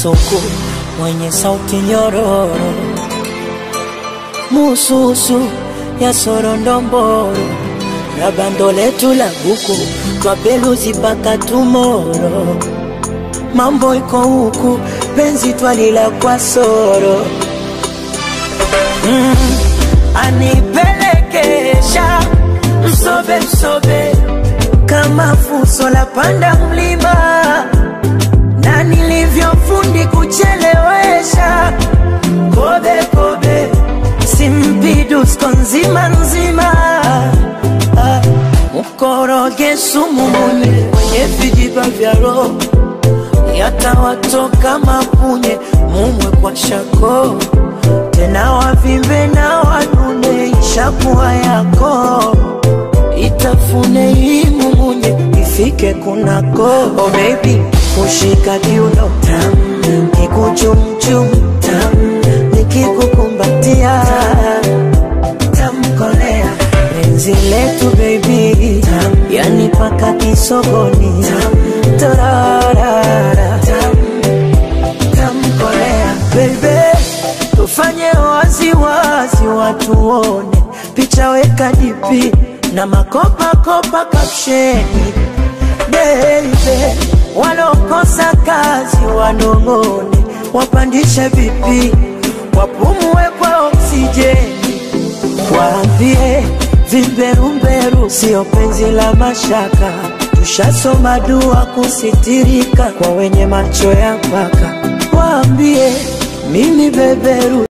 kasuku mwenye sauti nyororo, mususu ya sorondomboro, na bando letu la buku twapeluzi paka tumoro. Mambo iko huku penzi twalila kwa soro. Anipelekesha msobe msobe kama fuso la panda mlima, na nilivyofundi kuchelewesha kobe kobe simpidu sko nzima nzima. Mkoroge sumu mwenye vijiba vya roho, yatawatoka mapunye mumwe kwa shako, tena wavimbe na wanune ishakuwa yako. Itafune hii mumunye ifike kunako. Oh baby, kushika kiuno tam, kikuchumchum tam, nikikukumbatia tamkolea. Penzi letu baby tam, yani paka kisogoni tam, tararara tam, tamkolea. Baby, tufanye wazi wazi watu one, picha weka dipi na makopa kopa kapsheni. Baby, walokosa kazi wanongone, wapandishe vipi, wapumue kwa oksijeni. Waambie vimberumberu sio penzi la mashaka, tushasoma dua kusitirika kwa wenye macho ya mpaka. Waambie mimi beberu